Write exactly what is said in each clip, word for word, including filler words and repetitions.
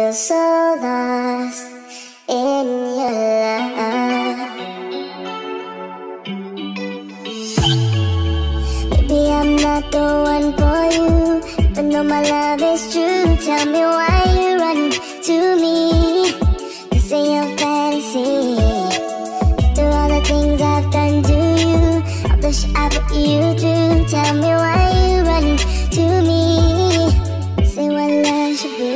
feel so lost in your love. Maybe I'm not the one for you, but no, my love is true. Tell me why you run to me. This ain't your fantasy. After all the things I've done to you, all the shit I put you through, tell me why you run to me. Say what love should be.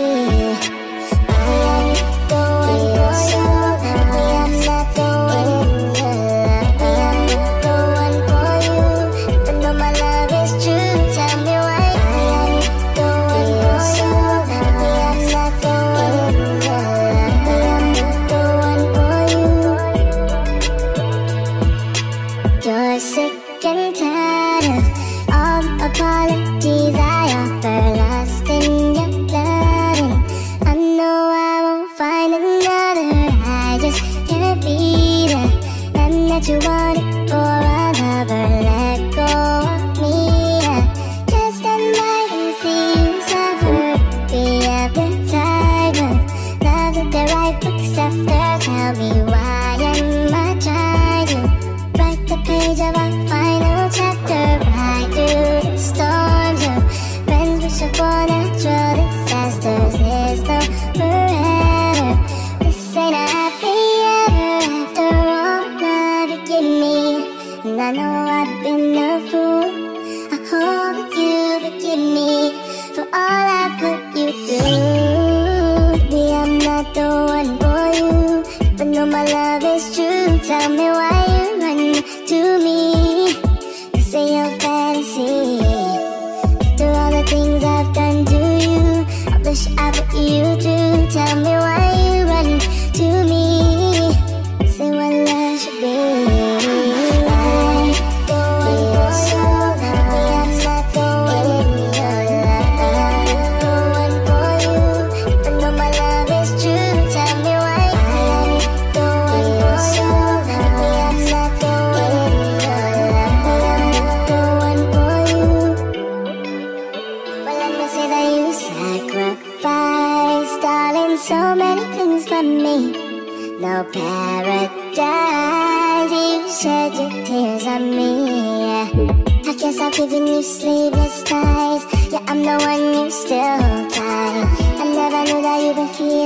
You're sick and tired of all apologies I offer, lost in your blood, and I know I won't find another. I just can't be the man that you wanted for a lover. Let go of me, I can't stand by and see you suffer. Be every type of love that they write books after. Tell me why am I trying to write the page of our final chapter, right through the storms of friends wish upon natural disasters. There's no forever, this ain't a happy ever. After all love you give me, and I know I've been a fool, I hope that you forgive me for all I put you through. Maybe I'm not the one for you, but no, my love is true. Tell me why you run to me. This ain't your fantasy. After all the things I've done to you, all the shit I put you through, tell me why you run to me. Say what love should be. So many things for me, no paradise. You shed your tears on me. I guess I've given you sleepless nights. Yeah, I'm the one you still hold tight. I never knew that you've been feeling